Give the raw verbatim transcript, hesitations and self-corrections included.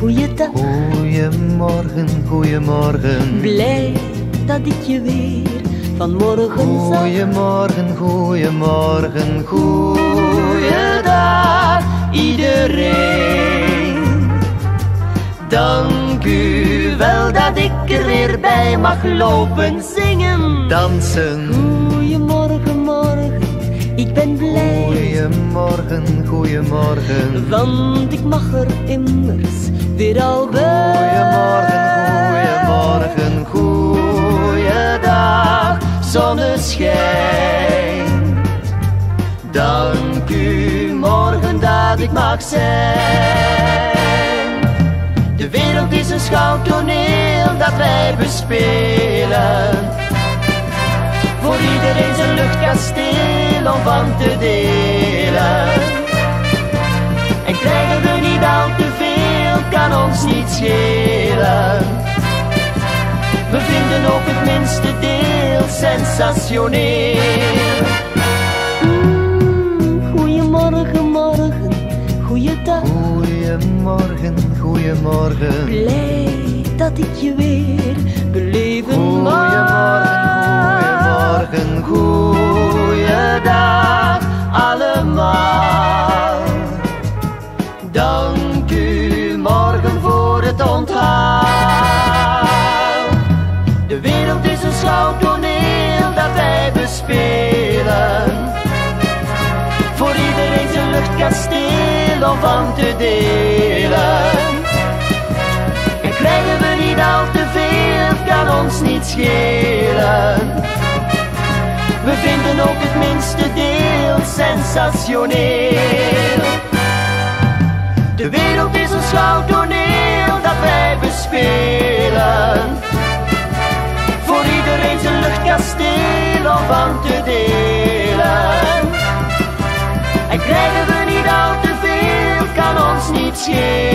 goeiedag. Goeiemorgen, goeiemorgen. Blij dat ik je weer vanmorgen zag. Goeiemorgen, goeiemorgen, Goeiedag iedereen. Dank u wel dat ik er weer bij mag lopen zingen. dansen. Goeiemorgen, morgen, ik ben blij. Goeiemorgen, goeiemorgen. Want ik mag er immers weer al bij. Goeiemorgen, goeiemorgen, goeiedag, Zonneschijn. Dank u morgen dat ik mag zijn. De wereld is een schouwtoneel dat wij bespelen. Voor iedereen zijn luchtkasteel om van te delen. En krijgen we niet al te veel, kan ons niet schelen. We vinden ook het minste deel sensationeel. Mm, goeiemorgen, morgen, goeiedag. Goeiemorgen, goeiemorgen. Blij dat ik je weer beleven mag. Goeiemorgen, goeiedag allemaal. Dank u morgen voor het onthaal. De wereld is een schouwtoneel dat wij bespelen. Voor iedereen zijn luchtkasteel om van te delen. En krijgen we niet al te veel, kan ons niet schelen. We vinden ook het minste deel sensationeel. De wereld is een schouwtoneel dat wij bespelen. Voor iedereen zijn luchtkasteel om van te delen. En krijgen we niet al te veel, kan ons niet schelen.